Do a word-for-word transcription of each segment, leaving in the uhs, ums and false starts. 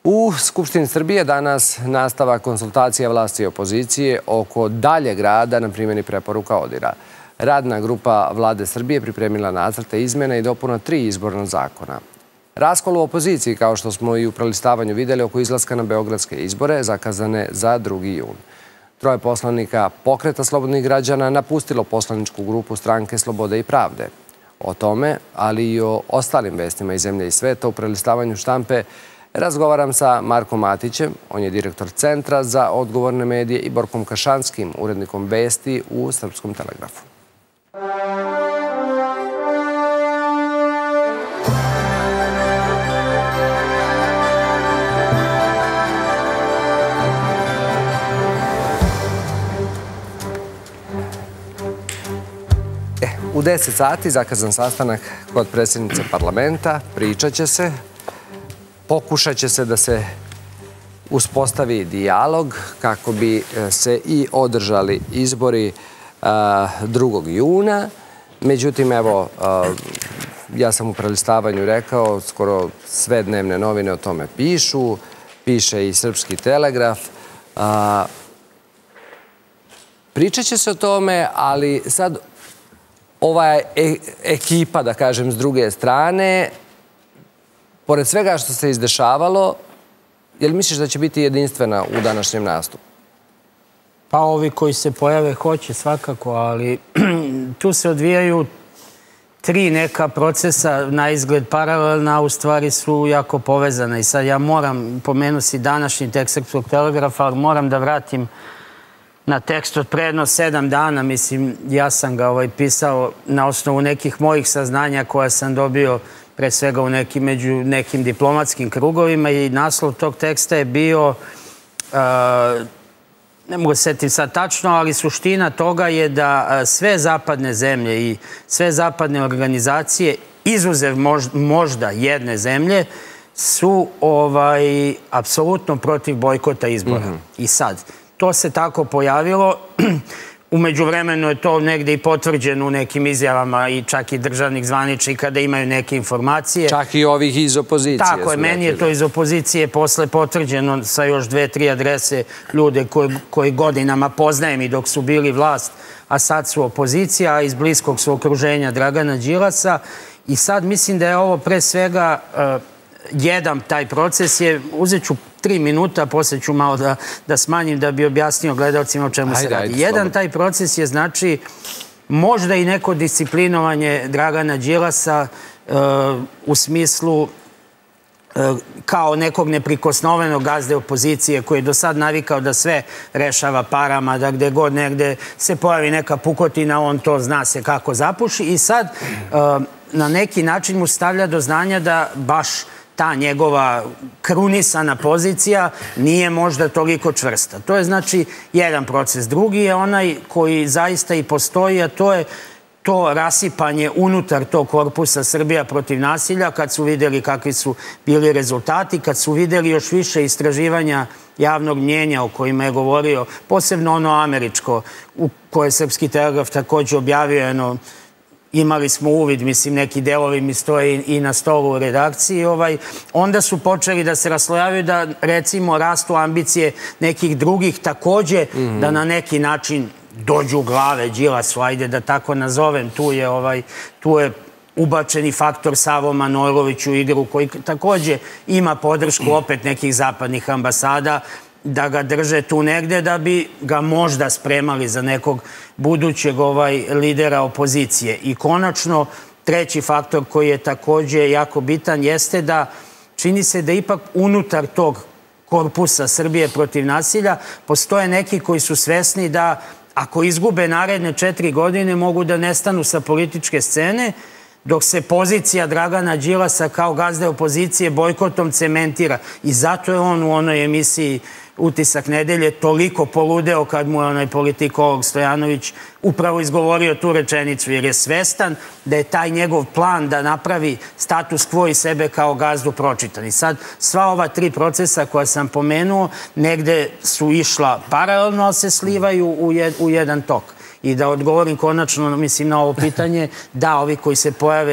U Skupštini Srbije danas nastava konsultacija vlasti i opozicije oko daljeg rada na primjeni preporuka ODIHR-a. Radna grupa Vlade Srbije pripremila nacrte izmjena i dopuna tri izborna zakona. Raskol u opoziciji, kao što smo i u prelistavanju vidjeli oko izlaska na beogradske izbore, zakazane za drugi jun. Troje poslanika Pokreta slobodnih građana napustilo poslaničku grupu Stranke slobode i pravde. O tome, ali i o ostalim vestima iz zemlje i sveta u prelistavanju štampe razgovaram sa Markom Matićem, on je direktor Centra za odgovorne medije, i Borkom Kašanskim, urednikom vesti u Srpskom telegrafu. U deset sati zakazan sastanak kod predsjednice parlamenta, pričat će se, pokušat će se da se uspostavi dijalog kako bi se i održali izbori drugog juna. Međutim, evo, ja sam u prelistavanju rekao, skoro sve dnevne novine o tome pišu, piše i Srpski telegraf. Pričat će se o tome, ali sad ova ekipa, da kažem, s druge strane, pored svega što se izdešavalo, je li misliš da će biti jedinstvena u današnjem nastupu? Pa ovi koji se pojave hoće svakako, ali tu se odvijaju tri neka procesa, na izgled paralelna, a u stvari su jako povezana. I sad ja moram pomenuti današnji tekst Srpskog telegrafa, ali moram da vratim na tekst od predno sedam dana. Mislim, ja sam ga pisao na osnovu nekih mojih saznanja koja sam dobio pre svega u nekim, među nekim diplomatskim krugovima, i naslov tog teksta je bio, ne mogu se setiti sad tačno, ali suština toga je da sve zapadne zemlje i sve zapadne organizacije, izuzev možda jedne zemlje, su apsolutno protiv bojkota izbora. I sad, to se tako pojavilo. U međuvremenu je to negde i potvrđeno u nekim izjavama i čak i državnih zvaničnika da imaju neke informacije. Čak i ovih iz opozicije. Tako je, meni je to iz opozicije posle potvrđeno sa još dve, tri adrese ljude koji godinama poznajem i dok su bili vlast, a sad su opozicija, a iz bliskog su okruženja Dragana Đilasa. I sad mislim da je ovo pre svega jedan taj proces je, uzet ću tri minuta, poslije ću malo da smanjim da bi objasnio gledalcima o čemu se radi. Jedan taj proces je, znači, možda i neko disciplinovanje Dragana Đilasa u smislu kao nekog neprikosnovenog gazde opozicije koji je do sad navikao da sve rešava parama, da gde god negde se pojavi neka pukotina, on to zna se kako zapuši, i sad na neki način mu stavlja do znanja da baš ta njegova krunisana pozicija nije možda toliko čvrsta. To je, znači, jedan proces. Drugi je onaj koji zaista i postoji, a to je to rasipanje unutar tog korpusa Srbija protiv nasilja, kad su vidjeli kakvi su bili rezultati, kad su vidjeli još više istraživanja javnog mnjenja o kojima je govorio, posebno ono američko, u koje Srpski telegraf također objavio, eno, imali smo uvid, mislim, neki delovi mi stoje i na stolu u redakciji, onda su počeli da se raslojavaju da, recimo, rastu ambicije nekih drugih također da na neki način dođu u glave Đilasu, ajde da tako nazovem. Tu je ubačeni faktor Savo Manojlović u igru, koji također ima podršku opet nekih zapadnih ambasada, da ga drže tu negde, da bi ga možda spremali za nekog budućeg lidera opozicije. I konačno, treći faktor koji je također jako bitan jeste da čini se da ipak unutar tog korpusa Srbije protiv nasilja postoje neki koji su svesni da ako izgube naredne četiri godine mogu da nestanu sa političke scene, dok se pozicija Dragana Đilasa kao gazde opozicije bojkotom cementira. I zato je on u onoj emisiji Utisak nedelje toliko poludeo kad mu je onaj politikolog Stojanović upravo izgovorio tu rečenicu, jer je svestan da je taj njegov plan da napravi status quo i sebe kao gazdu pročitan. I sad sva ova tri procesa koja sam pomenuo negde su išla paralelno, ali se slivaju u jedan tok. I da odgovorim konačno, mislim, na ovo pitanje, da, ovi koji se pojave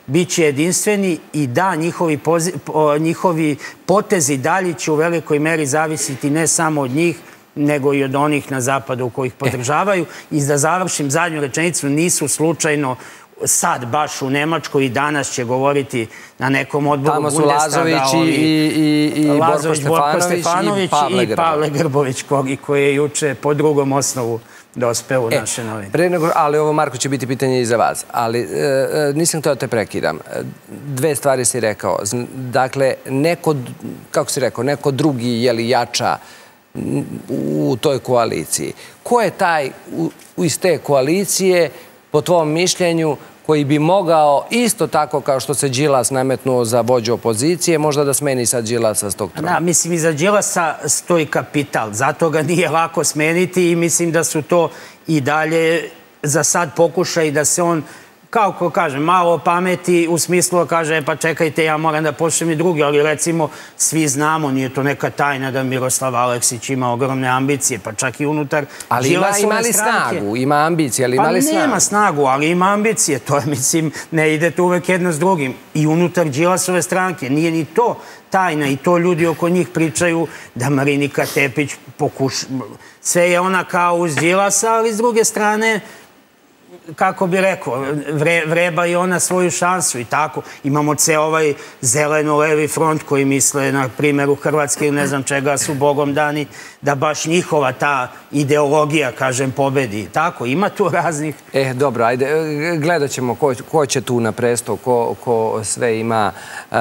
bit će jedinstveni i da, njihovi potezi dalje će u velikoj meri zavisiti ne samo od njih, nego i od onih na zapadu koji ih podržavaju. I da završim zadnju rečenicu, nisu slučajno sad baš u Nemačkoj i danas će govoriti na nekom odboru Bundestaga. Tamo su Lazović i Borko Stefanović i Pavle Grbović, koji je juče po drugom osnovu dospeo u naše novine. Ali ovo, Marko, će biti pitanje i za vas. Ali nisam htio da te prekidam. Dve stvari si rekao. Dakle, neko, kako si rekao, neko drugi je li jača u toj koaliciji. Ko je taj iz te koalicije, po tvom mišljenju, koji bi mogao isto tako kao što se Đilas nametnuo za vođu opozicije, možda da smeni sad Đilasa s tog trona? Da, mislim, iza Đilasa stoji kapital. Zato ga nije lako smeniti i mislim da su to i dalje za sad pokušaj da se on, kao ko kaže, malo pameti u smislu kaže, pa čekajte, ja moram da pošljem i drugi, ali recimo svi znamo, nije to neka tajna da Miroslav Aleksić ima ogromne ambicije, pa čak i unutar Đilasove stranke. Ali ima li snagu, ima ambicije, ali ima li snagu? Pa nema snagu, ali ima ambicije, to je, mislim, ne idete uvek jedno s drugim. I unutar Đilasove stranke, nije ni to tajna i to ljudi oko njih pričaju da Marinika Tepić pokuša, sve je ona kao uz Đilasa, ali s druge strane, kako bi rekao, vreba i ona svoju šansu i tako. Imamo ceo ovaj zeleno-levi front koji misle, na primjeru Hrvatske ili ne znam čega su bogom dani, da baš njihova ta ideologija, kažem, pobedi. Tako, ima tu raznih... Eh, dobro, ajde, gledat ćemo ko će tu na presto, ko sve ima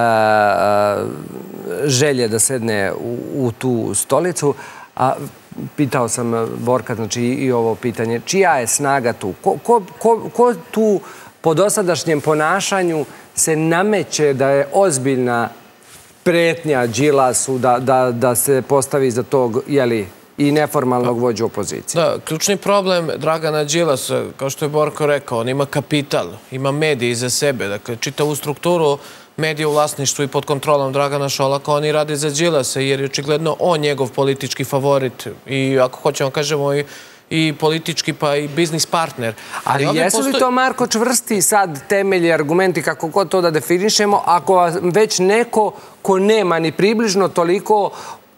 želje da sedne u tu stolicu. A pitao sam Borka, znači i ovo pitanje, čija je snaga tu? Ko tu po dosadašnjem ponašanju se nameće da je ozbiljna pretnja Đilasu da se postavi za tog, jeli, i neformalnog vođu opozicije? Da, ključni problem Dragana Đilasa, kao što je Borko rekao, on ima kapital, ima medije iza sebe, dakle, čitavu strukturu medije u vlasništvu i pod kontrolom Dragana Šolaka, oni rade za Đilasa, jer je očigledno on njegov politički favorit i, ako hoćemo kažemo, i politički pa i biznis partner. Ali jesu li to, Marko, čvrsti sad temelji, argumenti, kako god to da definišemo, ako već neko ko nema ni približno toliko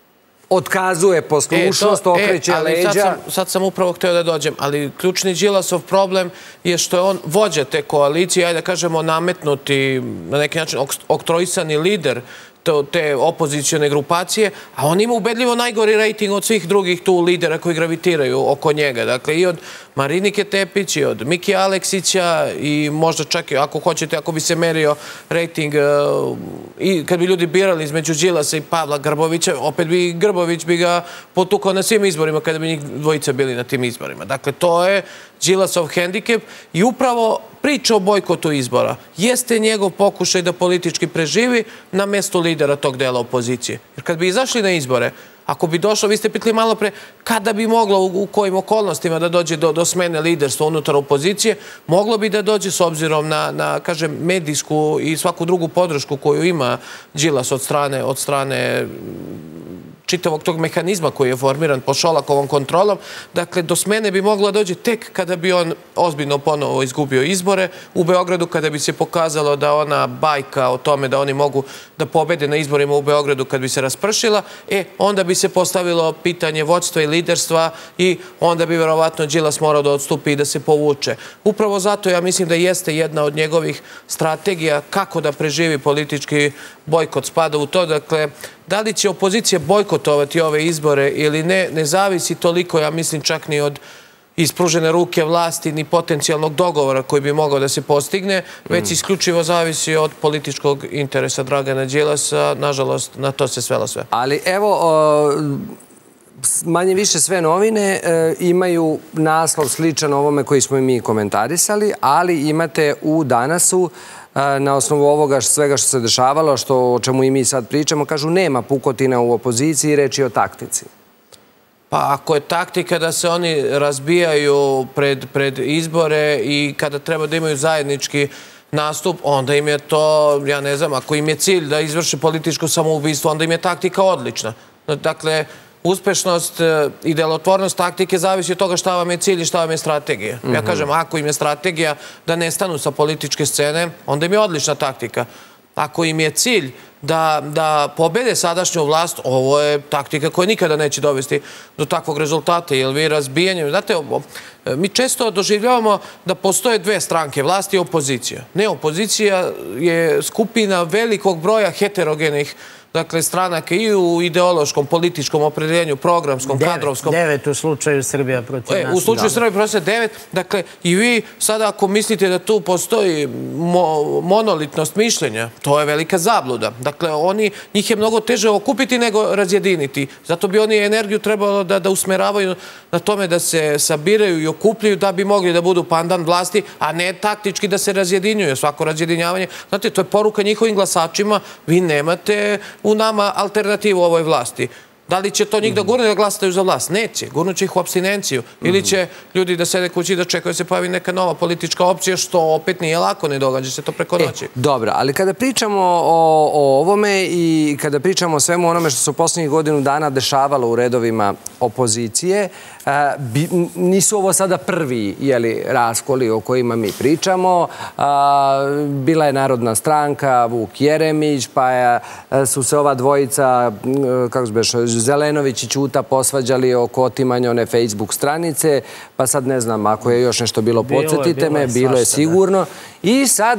otkazuje poslušnost, okreće leđa. Sad sam upravo htio da dođem, ali ključni Đilasov problem je što je on vođa te koalicije, ajde da kažemo nametnuti, na neki način oktroisani lider te opozicijone grupacije, a on ima ubedljivo najgori rejting od svih drugih tu lidera koji gravitiraju oko njega. Dakle, i od Marinike Tepić, i od Miki Aleksića, i možda čak, ako hoćete, ako bi se merio rejting i kad bi ljudi birali između Đilasa i Pavla Grbovića, opet bi Grbović bi ga potukao na svim izborima kada bi njih dvojica bili na tim izborima. Dakle, to je Đilasov hendikep i upravo priča o bojkotu izbora jeste njegov pokušaj da politički preživi na mestu lidera tog dela opozicije. Jer kad bi izašli na izbore, ako bi došlo, vi ste pitali malo pre, kada bi moglo, u kojim okolnostima da dođe do smene liderstva unutar opozicije, moglo bi da dođe s obzirom na, kažem, medijsku i svaku drugu podršku koju ima Đilas od strane, od strane čitavog tog mehanizma koji je formiran po Šolakovom kontrolom. Dakle, do smene bi mogla dođe tek kada bi on ozbiljno ponovo izgubio izbore u Beogradu, kada bi se pokazalo da ona bajka o tome da oni mogu da pobede na izborima u Beogradu kad bi se raspršila, e, onda bi se postavilo pitanje vođstva i liderstva i onda bi verovatno Đilas morao da odstupi i da se povuče. Upravo zato ja mislim da jeste jedna od njegovih strategija kako da preživi politički bojkot spada u to. Dakle, da li će opozicija bojkotovati ove izbore ili ne, ne zavisi toliko, ja mislim, čak ni od ispružene ruke vlasti, ni potencijalnog dogovora koji bi mogao da se postigne, već isključivo zavisi od političkog interesa Dragana Đilasa. Nažalost, na to se svelo sve. Ali evo, manje više sve novine imaju naslov sličan ovome koji smo i mi komentarisali, ali imate u Danasu, na osnovu ovoga svega što se dešavalo, o čemu i mi sad pričamo, kažu nema pukotina u opoziciji, reč je o taktici. Pa ako je taktika da se oni razbijaju pred izbore i kada treba da imaju zajednički nastup, onda im je to, ja ne znam, ako im je cilj da izvrše političko samoubistvo, onda im je taktika odlična. Dakle, uspešnost i delotvornost taktike zavisi od toga šta vam je cilj i šta vam je strategija. Ja kažem, ako im je strategija da nestanu sa političke scene, onda im je odlična taktika. Ako im je cilj da pobede sadašnju vlast, ovo je taktika koja nikada neće dovesti do takvog rezultata, jer vi razbijanjem... Znate, mi često doživljavamo da postoje dve stranke, vlast i opozicija. Ne, opozicija je skupina velikog broja heterogenih dakle, stranaka i u ideološkom, političkom opredeljenju, programskom, kadrovskom. Devet u slučaju Srbija protiv nas. U slučaju Srbija protiv nas devet. Dakle, i vi sada ako mislite da tu postoji monolitnost mišljenja, to je velika zabluda. Dakle, njih je mnogo teže okupiti nego razjediniti. Zato bi oni energiju trebalo da usmeravaju na tome da se sabiraju i okupljaju da bi mogli da budu pandan vlasti, a ne taktički da se razjedinjuju. Svako razjedinjavanje, znate, to je poruka njihovim glasačima, vi nemate u nama alternativu ovoj vlasti. Da li će to njih da gurne da glasaju za vlast? Neće. Gurnut će ih u apstinenciju. Ili će ljudi da sede kući da čekaju da se pojavi neka nova politička opcija, što opet nije lako, ne događa se to preko noći. Dobro, ali kada pričamo o ovome i kada pričamo o svemu onome što se u posljednjih godinu dana dešavalo u redovima opozicije, nisu ovo sada prvi raskoli o kojima mi pričamo. Bila je Narodna stranka, Vuk Jeremić, pa su se ova dvojica, kako se beše, Zelenović i Ćuta posvađali oko otimanja one Facebook stranice, pa sad ne znam, ako je još nešto bilo, podsjetite me, bilo je sigurno. I sad,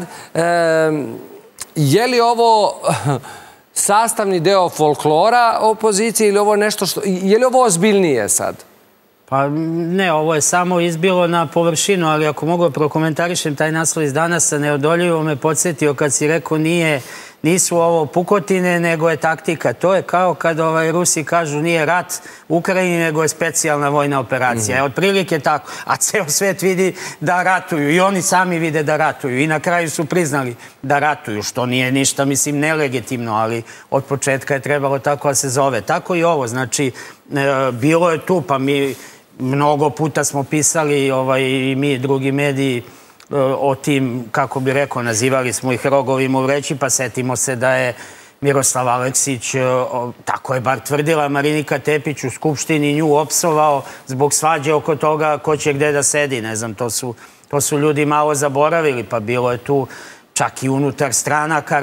je li ovo sastavni deo folklora opozicije ili ovo nešto što... Je li ovo ozbiljnije sad? Pa ne, ovo je samo izbilo na površinu, ali ako mogu prokomentarišem taj naslov iz Danasa, neodoljivo me podsjetio kad si rekao nisu ovo pukotine, nego je taktika. To je kao kad Rusi kažu nije rat u Ukrajini, nego je specijalna vojna operacija. Otprilike tako. A ceo svet vidi da ratuju i oni sami vide da ratuju. I na kraju su priznali da ratuju, što nije ništa, mislim, nelegitimno, ali od početka je trebalo tako da se zove. Tako i ovo, znači, bilo je tu, pa mi mnogo puta smo pisali i mi i drugi mediji o tim, kako bi rekao, nazivali smo ih rogovima u vreći, pa setimo se da je Miroslav Aleksić, tako je bar tvrdila Marinika Tepić u Skupštini, nju opsovao zbog svađe oko toga ko će gde da sedi. Ne znam, to su ljudi malo zaboravili, pa bilo je tu čak i unutar stranaka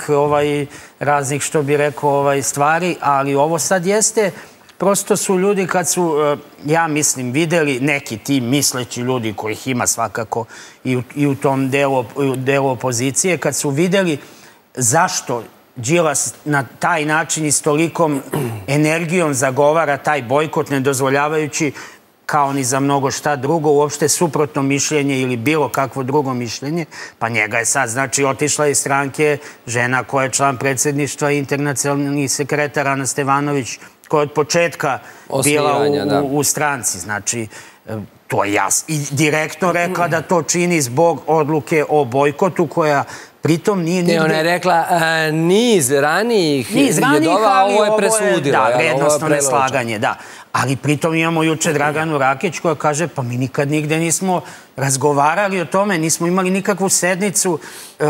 raznih, što bi rekao, stvari, ali ovo sad jeste... Prosto su ljudi kad su, ja mislim, videli neki ti misleći ljudi kojih ima svakako i u tom delu opozicije, kad su videli zašto Đilas na taj način i s tolikom energijom zagovara taj bojkot, ne dozvoljavajući kao ni za mnogo šta drugo, uopšte suprotno mišljenje ili bilo kakvo drugo mišljenje, pa njega je sad, znači, otišla iz stranke žena koja je član predsjedništva i internacionalni sekretar Ana Stevanović, koja je od početka bila u stranci. Znači, to je jasno. I direktno rekla da to čini zbog odluke o bojkotu, koja pritom nije nigde... Ne, ona je rekla niz ranijih jedova, ovo je presudilo. Da, vrednostno neslaganje, da. Ali pritom imamo juče Draganu Rakić koja kaže pa mi nikad nigde nismo razgovarali o tome, nismo imali nikakvu sednicu,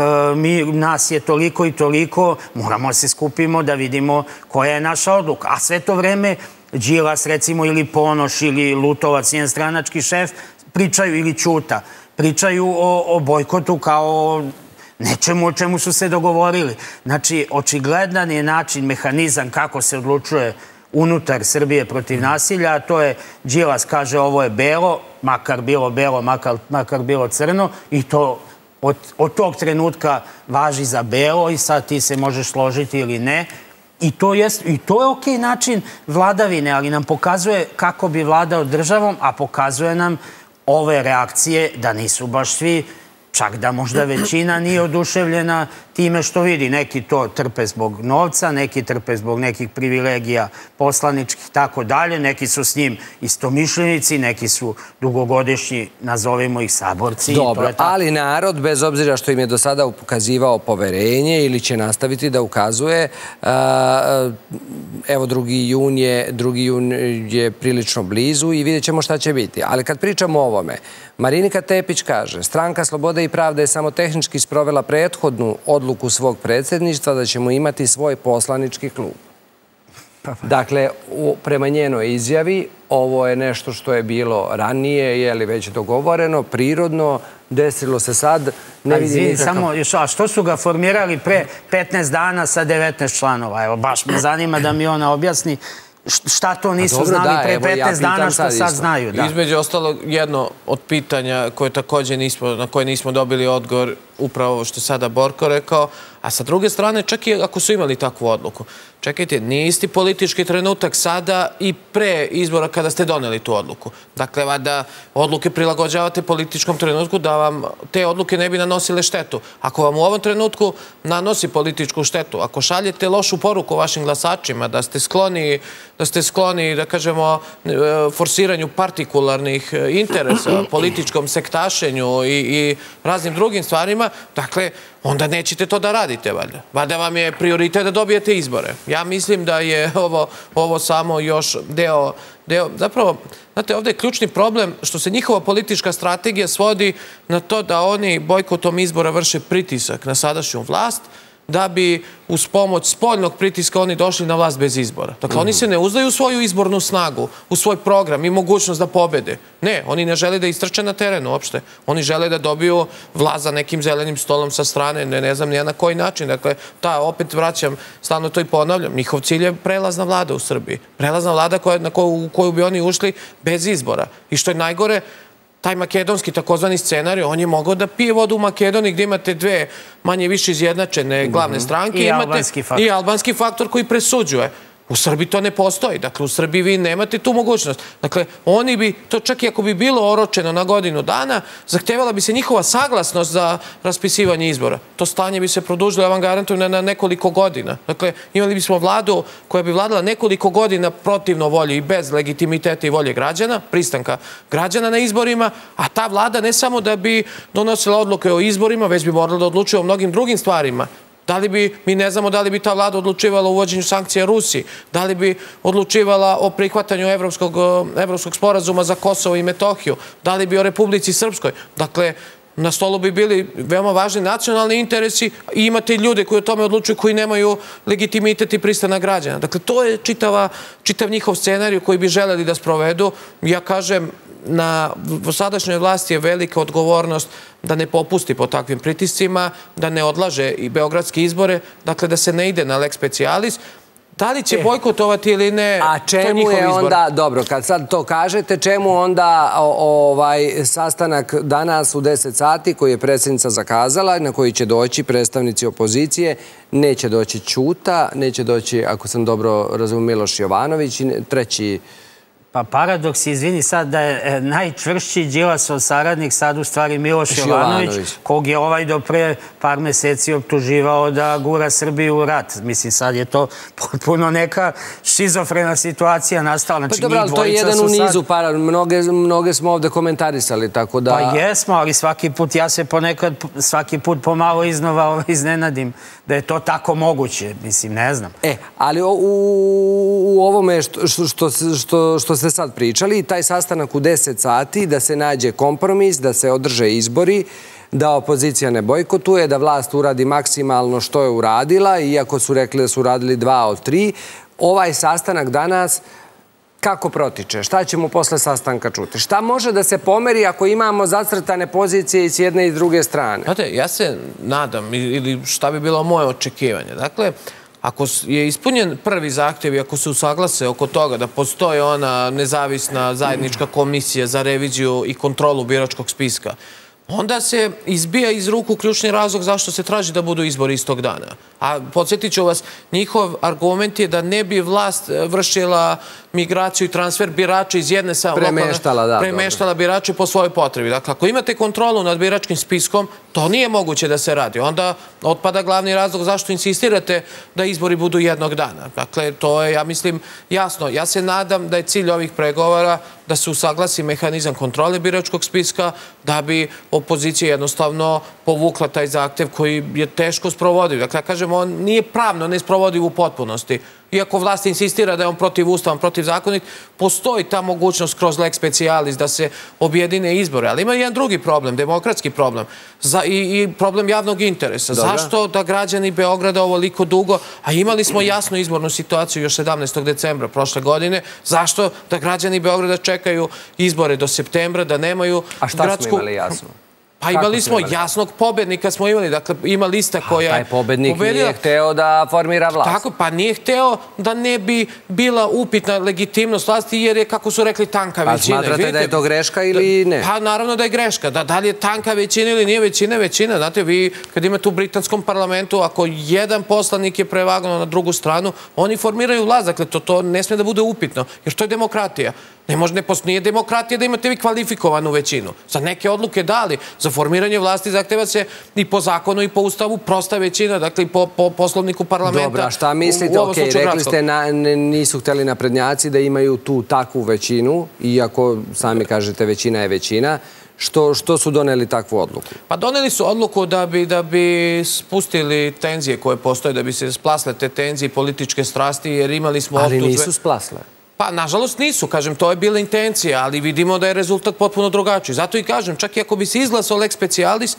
nas je toliko i toliko, moramo se skupimo da vidimo koja je naša odluka. A sve to vreme Đilas, recimo, ili Ponoš, ili Lutovac, njen stranački šef, pričaju, ili Ćuta, pričaju o bojkotu kao nečemu o čemu su se dogovorili. Znači, očigledan je način, mehanizam kako se odlučuje unutar Srbije protiv nasilja, a to je Đilas kaže ovo je belo, makar bilo belo, makar bilo crno, i to od tog trenutka važi za belo i sad ti se možeš složiti ili ne. I to je okej način vladavine, ali nam pokazuje kako bi vladao državom, a pokazuje nam ove reakcije da nisu baš svi, čak da možda većina nije oduševljena time što vidi. Neki to trpe zbog novca, neki trpe zbog nekih privilegija poslaničkih i tako dalje, neki su s njim istomišljenici, neki su dugogodišnji, nazovimo ih saborci. Dobro, ali narod, bez obzira što im je do sada ukazivao poverenje ili će nastaviti da ukazuje, evo drugi jun je prilično blizu i vidjet ćemo šta će biti. Ali kad pričamo o ovome, Marinika Tepić kaže, Stranka Slobode i pravde je samo tehnički sprovela prethodnu odluku svog predsjedništva da ćemo imati svoj poslanički klub. Dakle, prema njenoj izjavi, ovo je nešto što je bilo ranije, je li već dogovoreno, prirodno, desilo se sad, ne vidi nikakav... A što su ga formirali pre petnaest dana sa devetnaest članova? Evo, baš me zanima da mi ona objasni šta to nisu znali pre petnaest dana što sad znaju. Između ostalo, jedno od pitanja na koje nismo dobili odgovor, upravo ovo što je sada Borko rekao, a sa druge strane, čak i ako su imali takvu odluku, čekajte, nije isti politički trenutak sada i pre izbora kada ste doneli tu odluku. Dakle, da odluke prilagođavate političkom trenutku, da vam te odluke ne bi nanosile štetu. Ako vam u ovom trenutku nanosi političku štetu, ako šaljete lošu poruku vašim glasačima, da ste skloni, da ste skloni, da kažemo, forsiranju partikularnih interesa, političkom sektašenju i raznim drugim stvarima, dakle, onda nećete to da radite, valjda. Valjda vam je prioritet da dobijete izbore. Ja mislim da je ovo samo još deo... Zapravo, znate, ovdje je ključni problem što se njihova politička strategija svodi na to da oni bojkotom izbora vrše pritisak na sadašnju vlast, da bi uz pomoć spoljnog pritiska oni došli na vlast bez izbora. Dakle, oni se ne uzdaju u svoju izbornu snagu, u svoj program i mogućnost da pobede. Ne, oni ne žele da istrče na terenu uopšte. Oni žele da dobiju vlast za nekim zelenim stolom sa strane, ne znam nija na koji način. Dakle, ta, opet vraćam, stalno to i ponavljam, njihov cilj je prelazna vlada u Srbiji. Prelazna vlada u koju bi oni ušli bez izbora. I što je najgore, taj makedonski takozvani scenarij, on je mogao da pije vodu u Makedoniji gdje imate dve manje više izjednačene glavne stranke i albanski faktor koji presuđuje. U Srbiji to ne postoji. Dakle, u Srbiji vi nemate tu mogućnost. Dakle, oni bi, to čak i ako bi bilo oročeno na godinu dana, zahtevala bi se njihova saglasnost za raspisivanje izbora. To stanje bi se produžilo, ja vam garantujem, na nekoliko godina. Dakle, imali bismo vladu koja bi vladala nekoliko godina protivno volji i bez legitimiteta i volje građana, pristanka građana na izborima, a ta vlada ne samo da bi donosila odluke o izborima, već bi morala da odlučuje o mnogim drugim stvarima. Da li bi, mi ne znamo da li bi ta vlada odlučivala o uvođenju sankcija Rusiji, da li bi odlučivala o prihvatanju evropskog sporazuma za Kosovo i Metohiju, da li bi o Republici Srpskoj. Dakle, na stolu bi bili veoma važni nacionalni interesi i imate ljude koji o tome odlučuju koji nemaju legitimitet i pristanak građana. Dakle, to je čitav njihov scenarij koji bi želeli da sprovedu. Ja kažem, na sadašnjoj vlasti je velika odgovornost da ne popusti po takvim pritiscima, da ne odlaže i beogradske izbore, dakle da se ne ide na lex specialis. Da li će bojkotovati ili ne, to je njihov izbor. A čemu je onda, dobro, kad sad to kažete, čemu onda sastanak danas u deset sati koji je predsjednica zakazala, na koji će doći predstavnici opozicije, neće doći Ćuta, neće doći, ako sam dobro razumio, Miloš Jovanović i treći... Pa paradoks, izvini sad, da je najčvršći Đilasov saradnik sad u stvari Miloš Jovanović, kog je ovaj do pre par meseci optuživao da gura Srbiju u rat. Mislim, sad je to potpuno neka šizofrena situacija nastala. Pa dobro, ali to je jedan u nizu para. Mnoge smo ovde komentarisali, tako da... Pa jesmo, ali svaki put, ja se ponekad svaki put pomalo iznova iznenadim da je to tako moguće. Mislim, ne znam. E, ali u ovome što ste sad pričali, taj sastanak u deset sati, da se nađe kompromis, da se održe izbori, da opozicija ne bojkotuje, da vlast uradi maksimalno što je uradila, iako su rekli da su uradili dva od tri. Ovaj sastanak danas, kako protiče? Šta ćemo posle sastanka čuti? Šta može da se pomeri ako imamo zacrtane pozicije i s jedne i s druge strane? Znate, ja se nadam, ili šta bi bilo moje očekivanje. Dakle, ako je ispunjen prvi zahtjev i ako se usaglase oko toga da postoji ona nezavisna zajednička komisija za reviziju i kontrolu biračkog spiska, onda se izbija iz ruku ključni razlog zašto se traži da budu izbori istog dana. A podsjetit ću vas, njihov argument je da ne bi vlast vršila migraciju i transfer birača iz jedne sa lokalne... Premeštala birače po svojoj potrebi. Dakle, ako imate kontrolu nad biračkim spiskom, to nije moguće da se radi. Onda otpada glavni razlog zašto insistirate da izbori budu jednog dana. Dakle, to je, ja mislim, jasno. Ja se nadam da je cilj ovih pregovora da se usaglasi mehanizam kontrole biračkog spiska, da bi opozicija jednostavno povukla taj zahtev koji je teško sprovodiv. Dakle, ja kažem, on nije pravno nesprovodiv u potpunosti, iako vlast insistira da je on protiv ustava, protiv zakonit, postoji ta mogućnost kroz lex specialis da se objedine izbore. Ali ima jedan drugi problem, demokratski problem i problem javnog interesa. Zašto da građani Beograda ovoliko dugo, a imali smo jasnu izbornu situaciju još sedamnaestog decembra prošle godine, zašto da građani Beograda čekaju izbore do septembra, da nemaju gradsku... A šta smo imali jasno? Pa imali smo jasnog pobednika smo imali, dakle ima lista koja... Taj pobednik nije hteo da formira vlast. Tako, pa nije hteo da ne bi bila upitna legitimnost vlasti jer je, kako su rekli, tanka većina. A smatrate da je to greška ili ne? Pa naravno da je greška. Da li je tanka većina ili nije većina, većina. Znate, vi kad imate u britanskom parlamentu, ako jedan poslanik je prevagnuo na drugu stranu, oni formiraju vlast. Dakle, to ne sme da bude upitno, jer to je demokratija. Nije demokratija da imate vi kvalifikovanu većinu. Za neke odluke dali, za formiranje vlasti zahteva se i po zakonu i po ustavu prosta većina, dakle i po poslovniku parlamenta. Dobro, a šta mislite? Ok, rekli ste nisu hteli naprednjaci da imaju tu takvu većinu, iako sami kažete većina je većina. Što su doneli takvu odluku? Pa doneli su odluku da bi spustili tenzije koje postoje, da bi se splasle te tenzije i političke strasti, jer imali smo... Ali nisu splasle. Pa, nažalost, nisu. Kažem, to je bila intencija, ali vidimo da je rezultat potpuno drugačiji. Zato i kažem, čak i ako bi se izglasao lex specialis,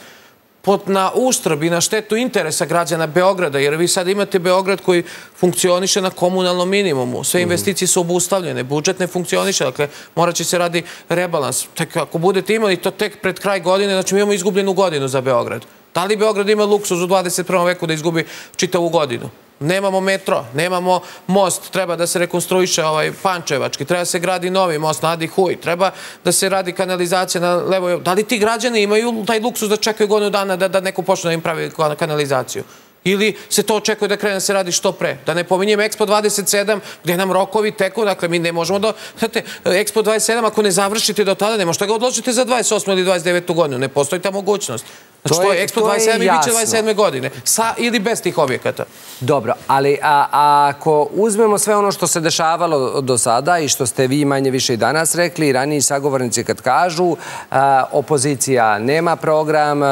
na uštrb i na štetu interesa građana Beograda, jer vi sad imate Beograd koji funkcioniše na komunalnom minimumu. Sve investicije su obustavljene, budžet ne funkcioniše, dakle, morat će se radi rebalans. Tek ako budete imali to tek pred kraj godine, znači mi imamo izgubljenu godinu za Beograd. Da li Beograd ima luksuz u dvadeset prvom veku da izgubi čitavu godinu? Nemamo metro, nemamo most, treba da se rekonstruiše ovaj Pančevački, treba da se gradi novi most na Adi Huj, treba da se radi kanalizacija na levoj... Da li ti građani imaju taj luksuz da čekaju godinu dana da neko počne da im pravi kanalizaciju? Ili se to očekuje da krene da se radi što pre? Da ne pominjem Expo dvadeset sedam, gde nam rokovi teku, dakle mi ne možemo da... Znate, Expo dvadeset sedam, ako ne završite do tada, ne možete ga odložiti za dvadeset osmu ili dvadeset devetu godinu, ne postoji ta mogućnost. Znači, to je Expo dvadeset sedam i bit će dvadeset sedme godine. Sa ili bez tih objekata. Dobro, ali ako uzmemo sve ono što se dešavalo do sada i što ste vi manje više i danas rekli, i raniji sagovornici kad kažu opozicija nema program,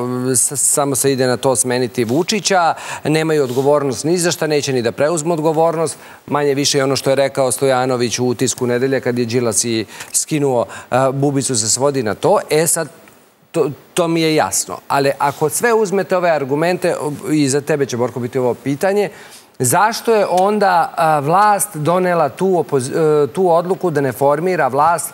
samo se ide na to smeniti Vučića, nemaju odgovornost ni za šta, neće ni da preuzmu odgovornost, manje više je ono što je rekao Stojanović u Utisku nedelje kad je Đilas i skinuo bubicu se svodi na to. E sad, to mi je jasno. Ali ako sve uzmete ove argumente, i za tebe će, Borko, biti ovo pitanje, zašto je onda vlast donela tu odluku da ne formira vlast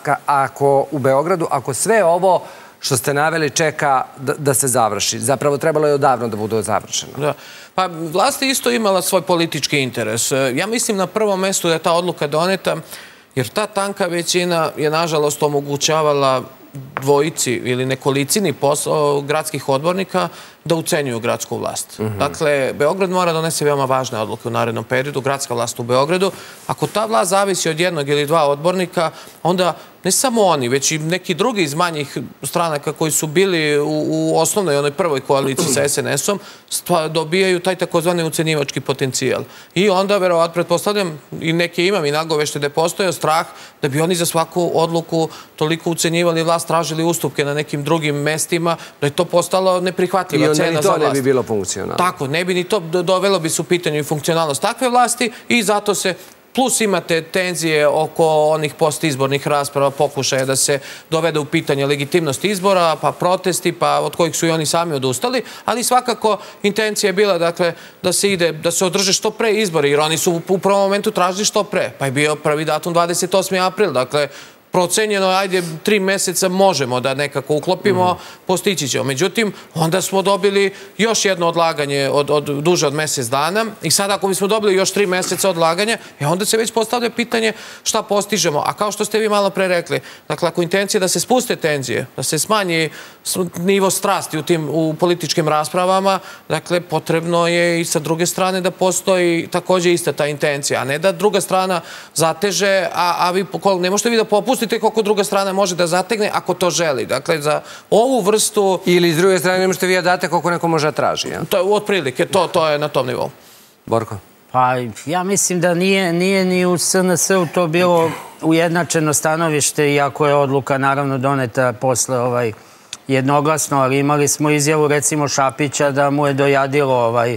u Beogradu, ako sve ovo što ste naveli čeka da se završi? Zapravo trebalo je odavno da bude završeno. Pa vlast je isto imala svoj politički interes. Ja mislim na prvom mestu da je ta odluka doneta, jer ta tanka većina je nažalost omogućavala dvojici ili nekolicini gradskih odbornika da ucenjuju gradsku vlast. Dakle, Beograd mora donese veoma važne odluke u narednom periodu, gradska vlast u Beogradu. Ako ta vlast zavisi od jednog ili dva odbornika, onda ne samo oni, već i neki drugi iz manjih stranaka koji su bili u osnovnoj, onoj prvoj koaliciji sa es en esom, dobijaju taj takozvani ucenjivački potencijal. I onda, verovatno, pretpostavljam, i neke imam i nagovešte da je postojao strah da bi oni za svaku odluku toliko ucenjivali vlast, tražili ustupke na nekim drugim mestima, da je to postalo neprihvatljiva cena za vlast. I onda ni to ne bi bilo funkcionalno. Tako, ne bi ni to, dovelo bi se u pitanju i funkcionalnost takve vlasti i zato se... Plus imate tenzije oko onih postizbornih rasprava, pokušaja da se dovede u pitanje legitimnost izbora, pa protesti, pa od kojih su i oni sami odustali, ali svakako intencija je bila da se ide, da se održe što pre izbori, jer oni su u prvom momentu tražili što pre, pa je bio prvi datum dvadeset osmi april, dakle, procenjeno, ajde, tri meseca možemo da nekako uklopimo, postići ćemo. Međutim, onda smo dobili još jedno odlaganje duže od mesec dana i sad ako bismo dobili još tri meseca odlaganja, onda se već postavlja pitanje šta postižemo. A kao što ste vi malo pre rekli, dakle, ako intencija da se spuste tenzije, da se smanji nivo strasti u tim političkim raspravama, dakle, potrebno je i sa druge strane da postoji također ista ta intencija, a ne da druga strana zateže, a vi ne možete vi da popustite koliko druga strana može da zategne ako to želi. Dakle, za ovu vrstu... Ili s druge strane ne možete vi da date koliko neko može da traži. Otprilike, to je na tom nivou. Borko? Pa ja mislim da nije ni u es en es-u to bilo ujednačeno stanovište, iako je odluka naravno doneta posle jednoglasno, ali imali smo izjavu recimo Šapića da mu je dojadilo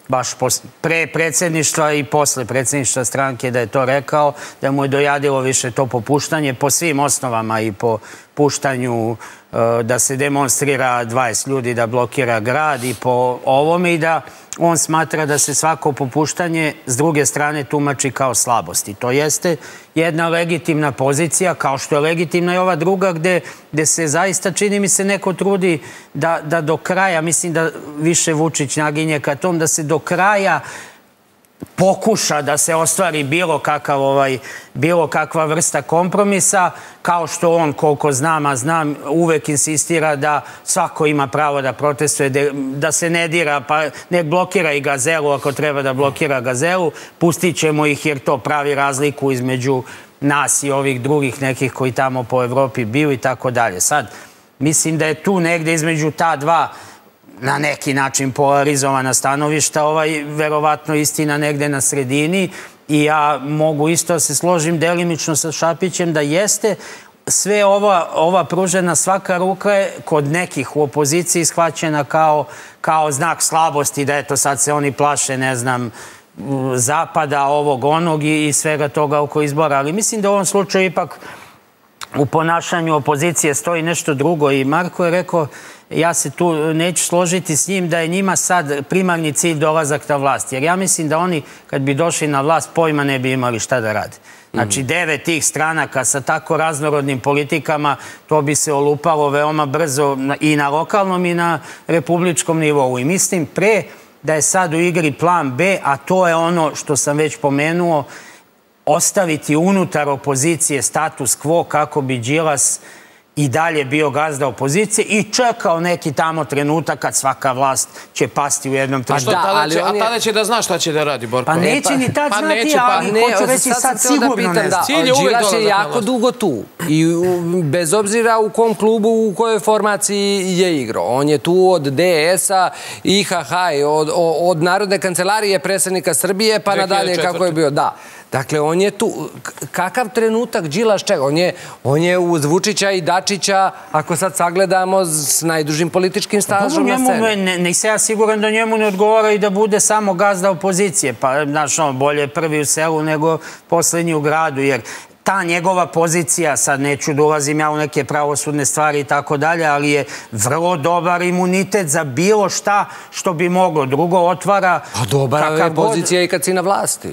baš pre predsjedništva i posle predsjedništva stranke da je to rekao, da mu je dojadilo više to popuštanje po svim osnovama i po puštanju da se demonstrira dvadeset ljudi, da blokira grad i po ovome i da on smatra da se svako popuštanje s druge strane tumači kao slabost. I to jeste jedna legitimna pozicija, kao što je legitimna i ova druga gde se zaista, čini mi se, neko trudi da do kraja, mislim da više Vučić naginje ka tom, da se do kraja pokuša da se ostvari bilo kakav ovaj, bilo kakva vrsta kompromisa, kao što on, koliko znam, a znam, uvek insistira da svako ima pravo da protestuje, da se ne dira, pa nek blokira i Gazelu ako treba da blokira Gazelu, pustit ćemo ih jer to pravi razliku između nas i ovih drugih nekih koji tamo po Evropi bio i tako dalje. Sad, mislim da je tu negde između ta dva na neki način polarizovana stanovišta, ovaj verovatno istina negde na sredini i ja mogu isto se složim delimično sa Šapićem da jeste sve ova pružena svaka ruka je kod nekih u opoziciji shvaćena kao znak slabosti, da eto sad se oni plaše, ne znam, zapada, ovog, onog i svega toga oko izbora, ali mislim da u ovom slučaju ipak u ponašanju opozicije stoji nešto drugo i Marko je rekao, ja se tu neću složiti s njim da je njima sad primarni cilj dolazak na vlast. Jer ja mislim da oni kad bi došli na vlast pojma ne bi imali šta da rade. Znači devet tih stranaka sa tako raznorodnim politikama to bi se olupalo veoma brzo i na lokalnom i na republičkom nivou. I mislim pre da je sad u igri plan B, a to je ono što sam već pomenuo, ostaviti unutar opozicije status quo kako bi Đilas i dalje bio gazda opozicije i čekao neki tamo trenutak kad svaka vlast će pasti u jednom trenutku. A tada će da zna šta će da radi, Borko. Pa neće ni tad znati, ali hoću reći sad sigurno ne zna. Đilas je jako dugo tu i bez obzira u kom klubu, u kojoj formaciji je igrao. On je tu od D S-a, I H H, od Narodne kancelarije predsjednika Srbije pa nadalje kako je bio. Da. Dakle, on je tu. Kakav trenutak Đilas čeka? On je uz Vučića i Dačića, ako sad sagledamo, s najdužim političkim stažom na sceni. Nisam ja siguran da njemu ne odgovara i da bude samo gazda opozicije. Pa, znaš, bolje prvi u selu nego poslednji u gradu, jer ta njegova pozicija, sad neću da ulazim ja u neke pravosudne stvari i tako dalje, ali je vrlo dobar imunitet za bilo šta što bi moglo. Drugo, otvara... Pa dobra je pozicija i kad si na vlasti.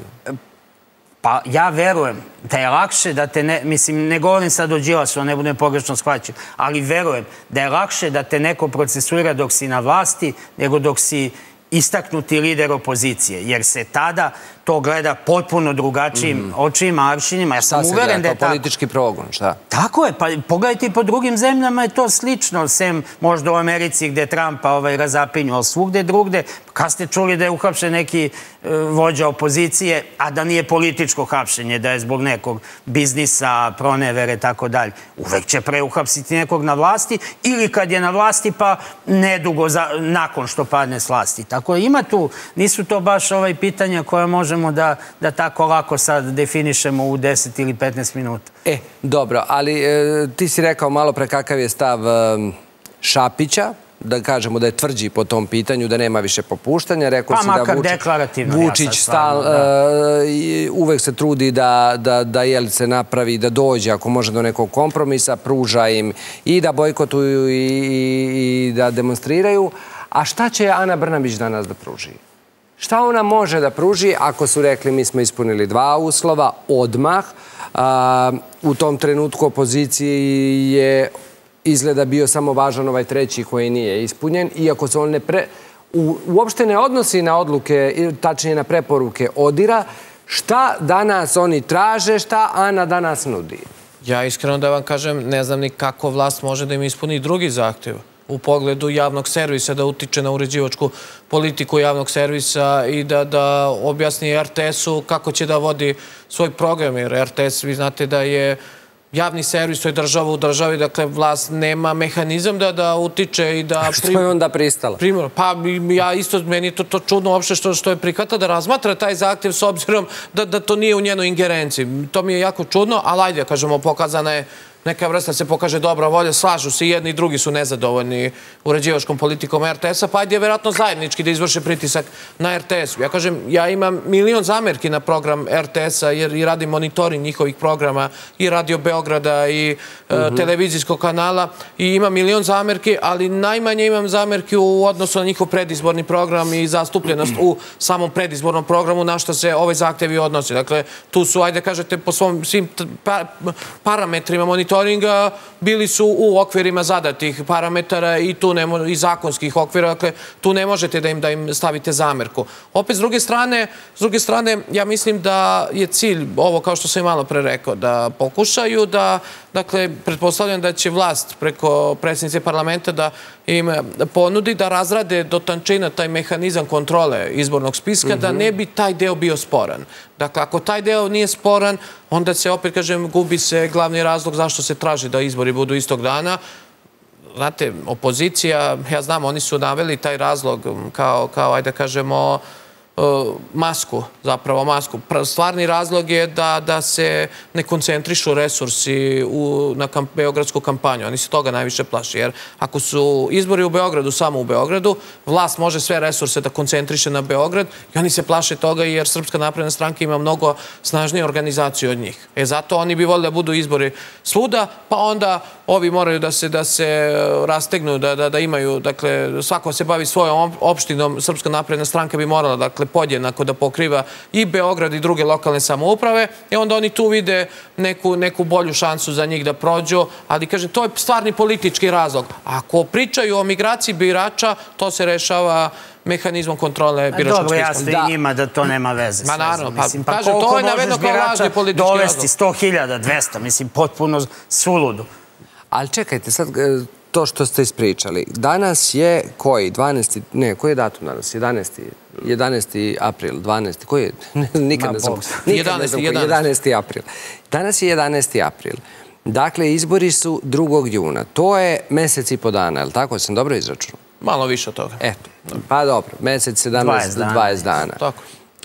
Pa ja verujem da je lakše da te ne, mislim, ne govorim sad o Đilasu, ne budem pogrešno shvaćen, ali verujem da je lakše da te neko procesuira dok si na vlasti, nego dok si istaknuti lider opozicije, jer se tada to gleda potpuno drugačijim očima, aršinima. Ja sam uveren da je tako. Politički progon, šta? Tako je, pa pogledajte i po drugim zemljama je to slično, sem možda u Americi gde Trumpa razapinju, ali svugde drugde. Kad ste čuli da je uhapšen neki vođa opozicije, a da nije političko hapšenje, da je zbog nekog biznisa, pronevere, tako dalje. Uvek će pre uhapsiti nekog na vlasti ili kad je na vlasti pa nedugo nakon što padne s vlasti. Tako ima tu, nisu to baš pitanja koje možemo da tako lako sad definišemo u deset ili petnaest minuta. E, dobro, ali ti si rekao malo pre kakav je stav Šapića, da kažemo da je tvrđi po tom pitanju, da nema više popuštanja. Pa makar deklarativno. Vučić uvek se trudi da se napravi, da dođe, ako može, do nekog kompromisa, pruža im i da bojkotuju i da demonstriraju. A šta će Ana Brnabić danas da pruži? Šta ona može da pruži ako su rekli mi smo ispunili dva uslova odmah? U tom trenutku opoziciji je izgleda bio samo važan ovaj treći koji nije ispunjen, iako se on ne pre... uopšte ne odnosi na odluke, tačnije na preporuke ODIR-a. Šta danas oni traže, šta Ana danas nudi? Ja iskreno da vam kažem, ne znam ni kako vlast može da im ispuni drugi zahtjev u pogledu javnog servisa, da utiče na uređivačku politiku javnog servisa i da objasni R T S-u kako će da vodi svoj program, jer R T S, vi znate da je javni servis, to je država u državi, dakle vlast nema mehanizam da utiče i da... Što je onda pristala? Pa ja isto, meni je to čudno uopšte što je prihvata da razmatra taj zahtjev s obzirom da to nije u njenoj ingerenciji. To mi je jako čudno, ali ajde, kažemo, pokazana je neka vrsta se pokaže dobra volja, slažu se, jedni i drugi su nezadovoljni uređivačkom politikom er te esa, pa ajde je vjerojatno zajednički da izvrše pritisak na er te es. Ja kažem, ja imam milion zamerki na program er te esa jer i radim monitoring njihovih programa i Radio Beograda i televizijskog kanala i imam milion zamerki, ali najmanje imam zamerki u odnosu na njihov predizborni program i zastupljenost u samom predizbornom programu na što se ovaj zahtjevi odnosi. Dakle, tu su, ajde kažete, po svim parametrima monitoringa bili su u okvirima zadatih parametara i tu i zakonskih okvira. Dakle, tu ne možete da im stavite zamerku. Opet, s druge strane, s druge strane, ja mislim da je cilj ovo, kao što sam i malo pre rekao, da pokušaju da, dakle, pretpostavljam da će vlast preko predsjednice parlamenta da im ponudi da razrade do tančina taj mehanizam kontrole izbornog spiska, da ne bi taj deo bio sporan. Dakle, ako taj deo nije sporan, onda se, opet kažem, gubi se glavni razlog zašto se traži da izbori budu istog dana. Znate, opozicija, ja znam, oni su naveli taj razlog kao, kao, ajde kažemo, masku, zapravo masku. Stvarni razlog je da se ne koncentrišu resursi na beogradsku kampanju. Oni se toga najviše plaši. Jer ako su izbori u Beogradu, samo u Beogradu, vlast može sve resurse da koncentriše na Beograd i oni se plaše toga jer Srpska napredna stranka ima mnogo snažnije organizaciju od njih. E zato oni bi volili da budu izbori svuda, pa onda ovi moraju da se rastegnu, da imaju, dakle, svako se bavi svojom opštinom, Srpska napredna stranka bi morala, dakle, podjednako da pokriva i Beograd i druge lokalne samouprave i onda oni tu vide neku bolju šansu za njih da prođu, ali kažem, to je stvarni politički razlog. Ako pričaju o migraciji birača, to se rešava mehanizmom kontrole biračkog spiska. Dobro, jasno i njima da to nema veze. Ma naravno, pa kažem, to je navedno kao lažni politički razlog. Dovesti sto hiljada, dvesta, mislim, potpuno suludo. Ali čekajte, sad to što ste ispričali. Danas je koji? dvanaesti. Ne, koji je datum danas? jedanesti. jedanaesti april. dvanaesti. Koji je? Nikad ne znam. jedanaesti april. Danas je jedanaesti april. Dakle, izbori su drugog juna. To je mesec i po dana, je li tako? Sam dobro izračunao? Malo više od toga. Eto, pa dobro. Mesec, sedamnaest, dvadeset dana. Tako.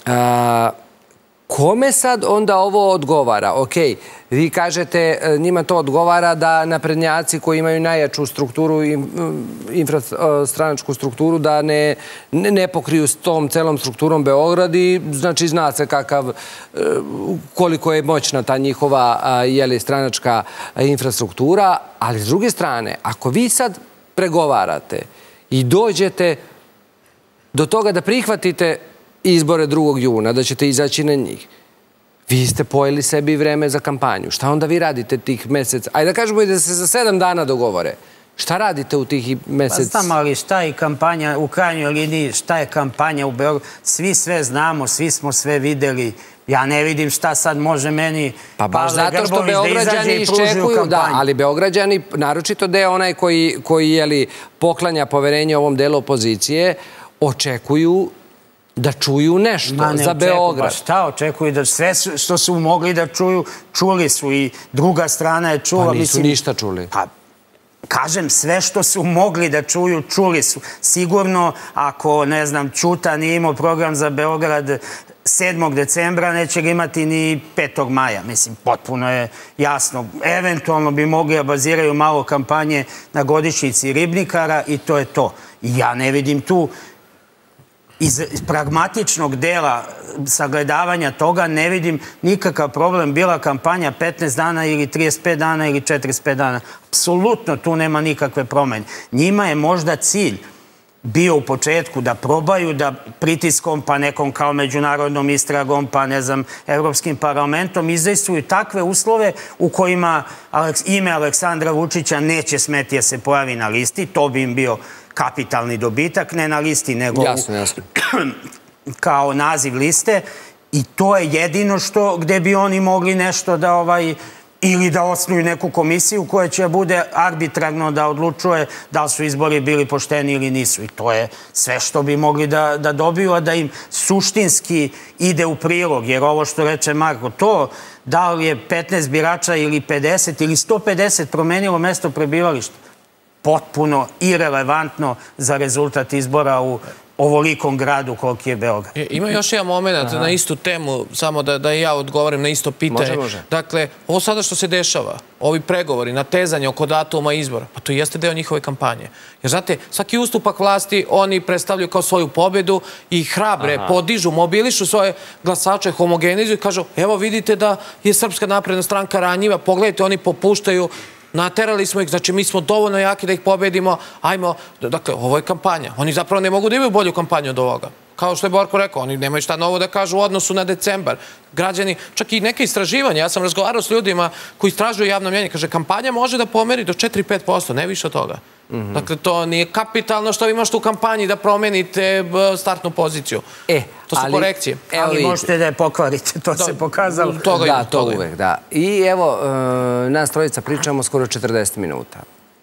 Kome sad onda ovo odgovara? Ok, vi kažete, njima to odgovara da naprednjaci koji imaju najjaču strukturu, infrastranačku strukturu, da ne pokriju s tom celom strukturom Beograd i znači zna se kakav, koliko je moćna ta njihova stranačka infrastruktura, ali s druge strane, ako vi sad pregovarate i dođete do toga da prihvatite izbore drugog juna, da ćete izaći na njih. Vi ste pojeli sebi vreme za kampanju. Šta onda vi radite tih mesec? Ajde da kažemo i da se za sedam dana dogovore. Šta radite u tih mesec? Pa znam, ali šta je kampanja u krajnjoj liniji, šta je kampanja u Beogradu? Svi sve znamo, svi smo sve videli. Ja ne vidim šta sad može meni Pavle Grbović da izađe i pruži u kampanju. Da, ali Beograđani, naročito deo onaj koji poklanja poverenje ovom delu opozicije, očekuju da čuju nešto za Beograd. Šta očekuju? Da sve što su mogli da čuju, čuli su i druga strana je čula. Pa nisu ništa čuli. Pa, kažem, sve što su mogli da čuju, čuli su. Sigurno, ako, ne znam, Ćuta nije imao program za Beograd sedmog decembra, neće ga imati ni petog maja. Mislim, potpuno je jasno. Eventualno bi mogli da baziraju malo kampanje na godišnjici Ribnikara i to je to. Ja ne vidim tu iz pragmatičnog dela sagledavanja toga ne vidim nikakav problem. Bila kampanja petnaest dana ili trideset pet dana ili četrdeset pet dana. Apsolutno tu nema nikakve promene. Njima je možda cilj bio u početku da probaju da pritiskom pa nekom kao međunarodnom istragom pa ne znam Evropskim parlamentom izdejstvuju takve uslove u kojima ime Aleksandra Vučića neće smeti da se pojavi na listi. To bi im bio kapitalni dobitak, ne na listi, nego kao naziv liste. I to je jedino što gde bi oni mogli nešto da ovaj ili da osnuju neku komisiju koja će bude arbitrarno da odlučuje da li su izbori bili pošteni ili nisu. I to je sve što bi mogli da dobiju, a da im suštinski ide u prilog. Jer ovo što reče Marko, to da li je petnaest birača ili pedeset ili sto pedeset promenilo mesto prebivališta, potpuno irelevantno za rezultat izbora u ovolikom gradu koliki je Beograd. Ima još jedan moment na istu temu, samo da ja odgovorim na isto pitanje. Može, može. Dakle, ovo sada što se dešava, ovi pregovori, natezanje oko datuma izbora, pa to jeste deo njihove kampanje. Jer, znate, svaki ustupak vlasti oni predstavljaju kao svoju pobedu i hrabre, podižu, mobilišu svoje glasače, homogenizuju i kažu, evo vidite da je Srpska napredna stranka ranjiva, pogledajte, oni popuštaju, naterali smo ih, znači mi smo dovoljno jaki da ih pobedimo, ajmo, dakle, ovo je kampanja. Oni zapravo ne mogu da imaju bolju kampanju od ovoga. Kao što je Borko rekao, oni nemaju šta novo da kažu u odnosu na decembar. Građani, čak i neke istraživanja, ja sam razgovarao s ljudima koji istražuju javno mnjenje, kaže, kampanja može da pomeri do četiri do pet posto, ne više od toga. Dakle, to nije kapitalno što vi možete u kampanji da promenite startnu poziciju. To su korekcije. Ali možete da je pokvarite, to se pokazalo. Da, to uvek, da. I evo, nas trojica pričamo skoro četrdeset minuta.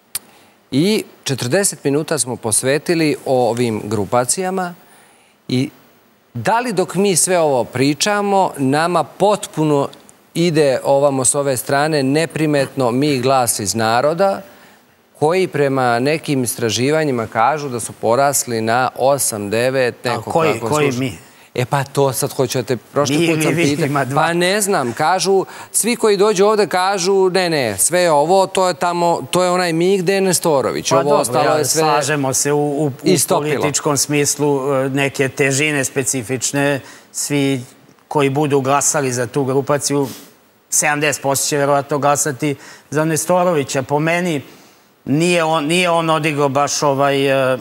I četrdeset minuta smo posvetili o ovim grupacijama i da li dok mi sve ovo pričamo, nama potpuno ide ovamo s ove strane neprimetno mi glas iz naroda, koji prema nekim istraživanjima kažu da su porasli na osam, devet, neko kako sluša. Koji mi? E pa to sad hoću da te prošli put sam pitati. Pa ne znam, kažu, svi koji dođu ovde kažu, ne, ne, sve je ovo, to je tamo, to je onaj mig gde je Nestorović. Pa dobro, slažemo se u političkom smislu neke težine specifične, svi koji budu glasali za tu grupaciju, sedamdeset posto će verovatno glasati za Nestorovića. Po meni, nije on odigrao baš ovaj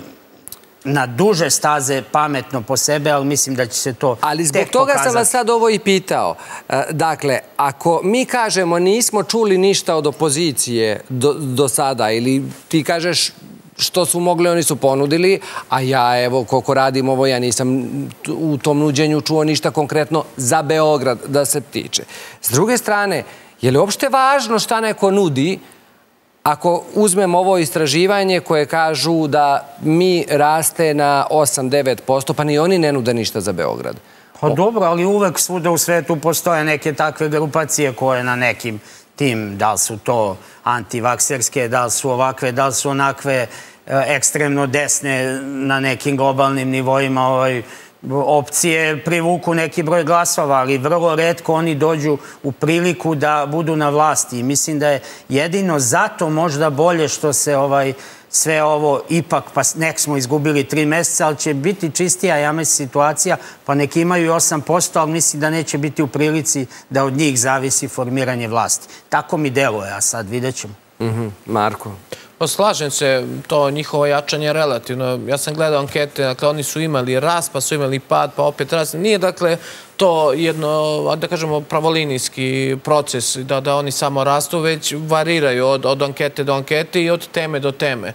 na duže staze pametno po sebe, ali mislim da će se to tek pokazati. Ali zbog toga sam vas sad ovo i pitao. Dakle, ako mi kažemo nismo čuli ništa od opozicije do sada, ili ti kažeš što su mogli, oni su ponudili, a ja, evo, koliko radim ovo, ja nisam u tom nuđenju čuo ništa konkretno za Beograd da se tiče. S druge strane, je li uopšte važno šta neko nudi ako uzmemo ovo istraživanje koje kažu da mi raste na osam do devet posto, pa ni oni ne nude ništa za Beograd? Pa dobro, ali uvek svuda u svetu postoje neke takve grupacije koje na nekim tim, da li su to antivakserske, da li su ovakve, da li su onakve ekstremno desne na nekim globalnim nivoima opcije privuku neki broj glasova, ali vrlo retko oni dođu u priliku da budu na vlasti. I mislim da je jedino zato možda bolje što se sve ovo ipak, pa nek smo izgubili tri meseca, ali će biti čistija, ja mislim, situacija, pa nek imaju i osam posto, ali mislim da neće biti u prilici da od njih zavisi formiranje vlasti. Tako mi deluje, a sad vidjet ćemo. Marko? Pa slažem se, to njihovo jačanje je relativno. Ja sam gledao ankete, dakle, oni su imali rast, pa su imali pad, pa opet rast. Nije, dakle, to jedno, da kažemo, pravolinijski proces, da oni samo rastu, već variraju od ankete do ankete i od teme do teme.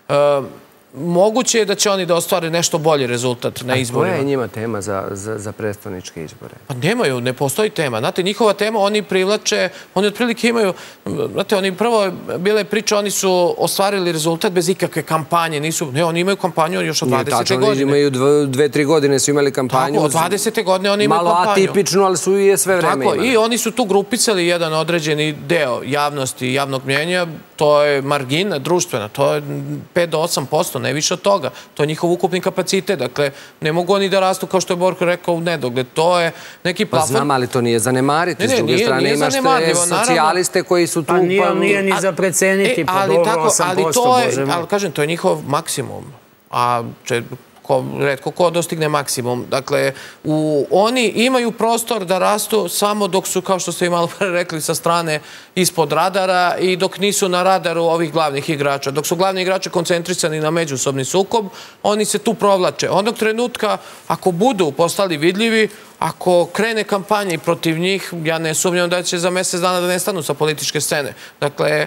Moguće je da će oni da ostvare nešto bolji rezultat na izborima. A koja je njima tema za predstavničke izbore? Pa nemaju, ne postoji tema. Znate, njihova tema, oni privlače, oni otprilike imaju, znate, oni prvo bile priče, oni su ostvarili rezultat bez ikakve kampanje, nisu, ne, oni imaju kampanju još od dvadesete godine. Tačno, imaju dve, tri godine su imali kampanju. Tako, od dvadesete godine oni imaju kampanju. Malo atipično, ali su i sve vreme imali. Tako, i oni su tu grupisali jedan određeni deo javnosti i javnog mnjenja, to je margina društvena, to je pet do osam posto, ne više od toga. To je njihov ukupni kapacitet. Dakle, ne mogu oni da rastu, kao što je Borko rekao, u nedogled. To je neki plafon. Pa znam, ali to nije zanemariti. S druge strane imaš te socijaliste koji su tu... Pa nije ni za preceniti, pa dobro osam posto, bože moj. Ali kažem, to je njihov maksimum. A retko ko dostigne maksimum. Dakle, oni imaju prostor da rastu samo dok su, kao što ste i malo pre rekli, sa strane ispod radara i dok nisu na radaru ovih glavnih igrača. Dok su glavni igrači koncentrisani na međusobni sukob, oni se tu provlače. Onog trenutka, ako budu postali vidljivi, ako krene kampanja protiv njih, ja ne sumnjam da će za mesec dana da nestanu sa političke scene. Dakle,